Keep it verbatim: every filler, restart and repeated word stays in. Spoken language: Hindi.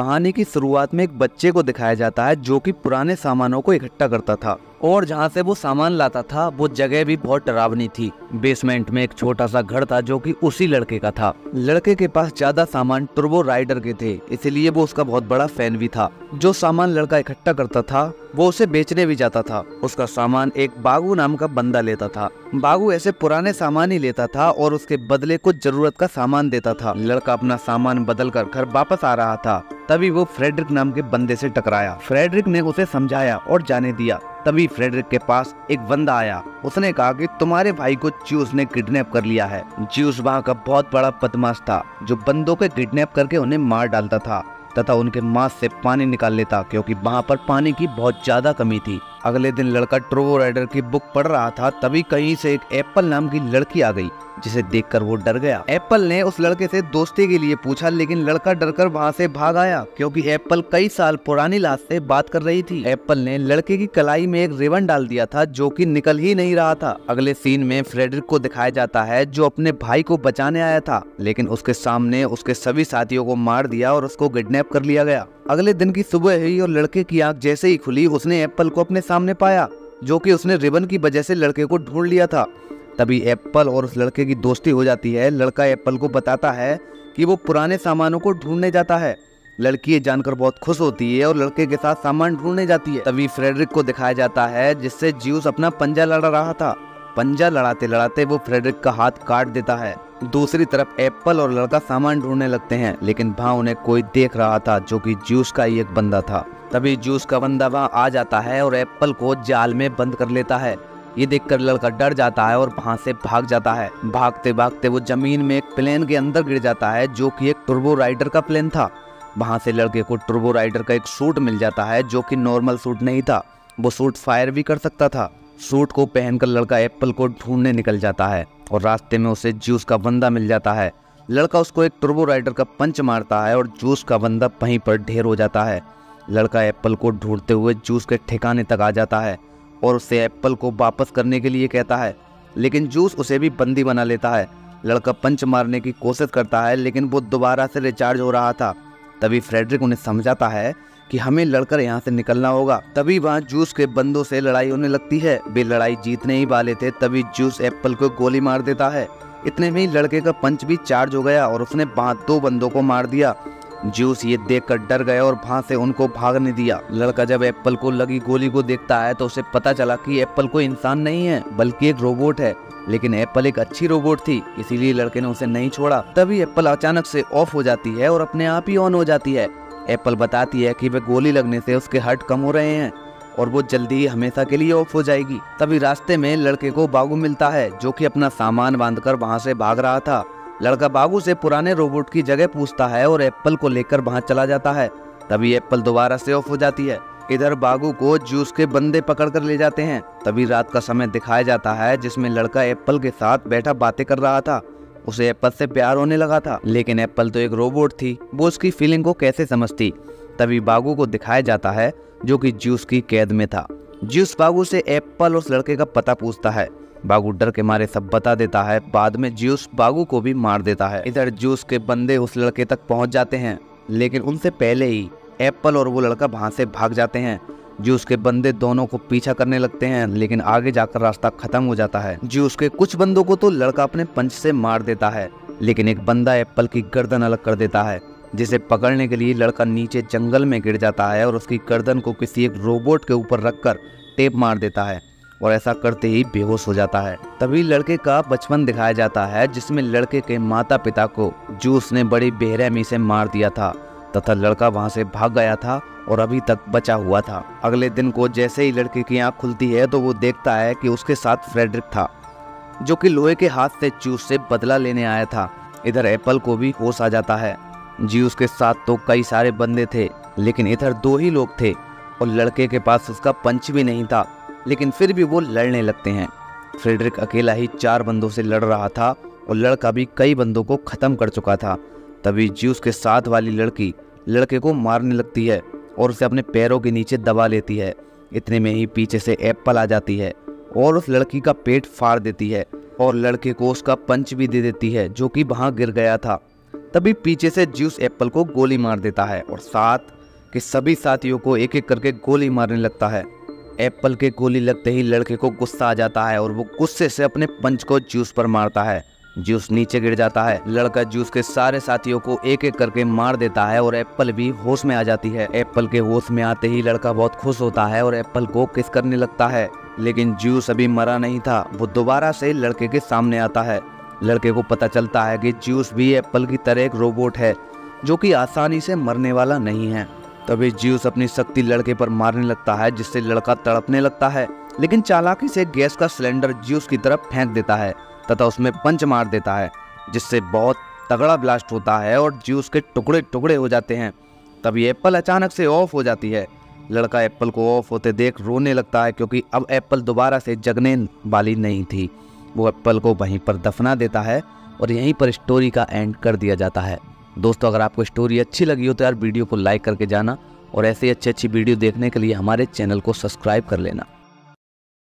कहानी की शुरुआत में एक बच्चे को दिखाया जाता है जो कि पुराने सामानों को इकट्ठा करता था और जहाँ से वो सामान लाता था वो जगह भी बहुत डरावनी थी। बेसमेंट में एक छोटा सा घर था जो कि उसी लड़के का था। लड़के के पास ज्यादा सामान टर्बो राइडर के थे, इसलिए वो उसका बहुत बड़ा फैन भी था। जो सामान लड़का इकट्ठा करता था वो उसे बेचने भी जाता था। उसका सामान एक बागू नाम का बंदा लेता था। बागू ऐसे पुराने सामान ही लेता था और उसके बदले कुछ जरूरत का सामान देता था। लड़का अपना सामान बदल कर घर वापस आ रहा था, तभी वो फ्रेडरिक नाम के बंदे से टकराया। फ्रेडरिक ने उसे समझाया और जाने दिया। तभी फ्रेडरिक के पास एक बंदा आया। उसने कहा कि तुम्हारे भाई को ज्यूस ने किडनैप कर लिया है। ज्यूस वहाँ का बहुत बड़ा बदमाश था जो बंदों को किडनैप करके उन्हें मार डालता था तथा उनके मांस से पानी निकाल लेता, क्योंकि वहाँ पर पानी की बहुत ज्यादा कमी थी। अगले दिन लड़का टर्बो राइडर की बुक पढ़ रहा था, तभी कहीं से एक एप्पल नाम की लड़की आ गई, जिसे देखकर वो डर गया। एप्पल ने उस लड़के से दोस्ती के लिए पूछा, लेकिन लड़का डरकर वहाँ से भाग आया, क्योंकि एप्पल कई साल पुरानी लाश से बात कर रही थी। एप्पल ने लड़के की कलाई में एक रिबन डाल दिया था जो कि निकल ही नहीं रहा था। अगले सीन में फ्रेडरिक को दिखाया जाता है जो अपने भाई को बचाने आया था, लेकिन उसके सामने उसके सभी साथियों को मार दिया और उसको किडनैप कर लिया गया। अगले दिन की सुबह हुई और लड़के की आंख जैसे ही खुली उसने एप्पल को अपने सामने पाया, जो कि उसने रिबन की वजह से लड़के को ढूंढ लिया था। तभी एप्पल और उस लड़के की दोस्ती हो जाती है। लड़का एप्पल को बताता है कि वो पुराने सामानों को ढूंढने जाता है। लड़की ये जानकर बहुत खुश होती है और लड़के के साथ सामान ढूंढने जाती है। तभी फ्रेडरिक को दिखाया जाता है जिससे ज्यूस अपना पंजा लड़ा रहा था। पंजा लड़ाते लड़ाते वो फ्रेडरिक का हाथ काट देता है। दूसरी तरफ एप्पल और लड़का सामान ढूंढने लगते हैं, लेकिन वहाँ उन्हें कोई देख रहा था जो कि ज्यूस का ही एक बंदा था। तभी ज्यूस का बंदा वहाँ आ जाता है और एप्पल को जाल में बंद कर लेता है। ये देखकर लड़का डर जाता है और वहाँ से भाग जाता है। भागते भागते वो जमीन में एक प्लेन के अंदर गिर जाता है जो कि एक टर्बो राइडर का प्लेन था। वहाँ से लड़के को टर्बो राइडर का एक सूट मिल जाता है जो कि नॉर्मल सूट नहीं था, वो सूट फायर भी कर सकता था। सूट को पहनकर लड़का एप्पल को ढूंढने निकल जाता है और रास्ते में उसे ज्यूस का बंदा मिल जाता है। लड़का उसको एक टर्बो राइडर का पंच मारता है और ज्यूस का बंदा वहीं पर ढेर हो जाता है। लड़का एप्पल को ढूंढते हुए ज्यूस के ठिकाने तक आ जाता है और उसे एप्पल को वापस करने के लिए कहता है, लेकिन ज्यूस उसे भी बंदी बना लेता है। लड़का पंच मारने की कोशिश करता है, लेकिन वो दोबारा से रिचार्ज हो रहा था। तभी फ्रेडरिक उन्हें समझाता है कि हमें लड़कर यहाँ से निकलना होगा। तभी वहाँ ज्यूस के बंदों से लड़ाई होने लगती है। वे लड़ाई जीतने ही वाले थे, तभी ज्यूस एप्पल को गोली मार देता है। इतने में ही लड़के का पंच भी चार्ज हो गया और उसने वहाँ दो बंदों को मार दिया। ज्यूस ये देखकर डर गया और वहाँ से उनको भागने दिया। लड़का जब एप्पल को लगी गोली को देखता है तो उसे पता चला कि एप्पल कोई इंसान नहीं है बल्कि एक रोबोट है, लेकिन एप्पल एक अच्छी रोबोट थी, इसीलिए लड़के ने उसे नहीं छोड़ा। तभी एप्पल अचानक से ऑफ हो जाती है और अपने आप ही ऑन हो जाती है। एप्पल बताती है कि वह गोली लगने से उसके हर्ट कम हो रहे हैं और वो जल्दी ही हमेशा के लिए ऑफ हो जाएगी। तभी रास्ते में लड़के को बागू मिलता है जो कि अपना सामान बांधकर वहाँ से भाग रहा था। लड़का बागू से पुराने रोबोट की जगह पूछता है और एप्पल को लेकर वहाँ चला जाता है। तभी एप्पल दोबारा से ऑफ हो जाती है। इधर बागू को ज्यूस के बंदे पकड़ कर ले जाते हैं। तभी रात का समय दिखाया जाता है जिसमें लड़का एप्पल के साथ बैठा बातें कर रहा था। उसे एप्पल से प्यार होने लगा था, लेकिन एप्पल तो एक रोबोट थी, वो उसकी फीलिंग को कैसे समझती। तभी बागू को दिखाया जाता है जो कि ज्यूस की कैद में था। ज्यूस बागू से एप्पल उस लड़के का पता पूछता है। बागू डर के मारे सब बता देता है। बाद में ज्यूस बागू को भी मार देता है। इधर ज्यूस के बंदे उस लड़के तक पहुंच जाते हैं, लेकिन उनसे पहले ही एप्पल और वो लड़का वहां से भाग जाते हैं। ज्यूस के बंदे दोनों को पीछा करने लगते हैं, लेकिन आगे जाकर रास्ता खत्म हो जाता है। ज्यूस के कुछ बंदों को तो लड़का अपने पंच से मार देता है, लेकिन एक बंदा एप्पल की गर्दन अलग कर देता है, जिसे पकड़ने के लिए लड़का नीचे जंगल में गिर जाता है और उसकी गर्दन को किसी एक रोबोट के ऊपर रखकर टेप मार देता है और ऐसा करते ही बेहोश हो जाता है। तभी लड़के का बचपन दिखाया जाता है जिसमें लड़के के माता पिता को ज्यूस ने बड़ी बेरहमी से मार दिया था तथा लड़का वहां से भाग गया था और अभी तक बचा हुआ था। अगले दिन को जैसे ही लड़के की आंख खुलती है तो वो देखता है कि उसके साथ फ्रेडरिक था, जो कि लोहे के हाथ से ज्यूस से बदला लेने आया था। इधर एप्पल को भी होश आ जाता है। ज्यूस के साथ तो कई सारे बंदे थे, लेकिन इधर दो ही लोग थे और लड़के के पास उसका पंच भी नहीं था, लेकिन फिर भी वो लड़ने लगते हैं। फ्रेडरिक अकेला ही चार बंदों से लड़ रहा था और लड़का भी कई बंदों को खत्म कर चुका था। तभी ज्यूस के साथ वाली लड़की लड़के को मारने लगती है और उसे अपने पैरों के नीचे दबा लेती है। इतने में ही पीछे से एप्पल आ जाती है और उस लड़की का पेट फाड़ देती है और लड़के को उसका पंच भी दे देती है जो कि वहां गिर गया था। तभी पीछे से ज्यूस एप्पल को गोली मार देता है और साथ के सभी साथियों को एक एक करके गोली मारने लगता है। एप्पल के गोली लगते ही लड़के को गुस्सा आ जाता है और वो गुस्से से अपने पंच को ज्यूस पर मारता है। ज्यूस नीचे गिर जाता है। लड़का ज्यूस के सारे साथियों को एक एक करके मार देता है और एप्पल भी होश में आ जाती है। एप्पल के होश में आते ही लड़का बहुत खुश होता है और एप्पल को किस करने लगता है, लेकिन ज्यूस अभी मरा नहीं था। वो दोबारा से लड़के के सामने आता है। लड़के को पता चलता है कि ज्यूस भी एप्पल की तरह एक रोबोट है जो कि आसानी से मरने वाला नहीं है। तभी ज्यूस अपनी शक्ति लड़के पर मारने लगता है, जिससे लड़का तड़पने लगता है, लेकिन चालाकी से गैस का सिलेंडर ज्यूस की तरफ फेंक देता है तथा उसमें पंच मार देता है, जिससे बहुत तगड़ा ब्लास्ट होता है और ज्यूस के टुकड़े टुकड़े हो जाते हैं। तभी एप्पल अचानक से ऑफ हो जाती है। लड़का एप्पल को ऑफ होते देख रोने लगता है, क्योंकि अब एप्पल दोबारा से जगने वाली नहीं थी। वो एप्पल को वहीं पर दफना देता है और यहीं पर स्टोरी का एंड कर दिया जाता है। दोस्तों, अगर आपको स्टोरी अच्छी लगी हो तो यार वीडियो को लाइक करके जाना और ऐसे ही अच्छी अच्छी वीडियो देखने के लिए हमारे चैनल को सब्सक्राइब कर लेना।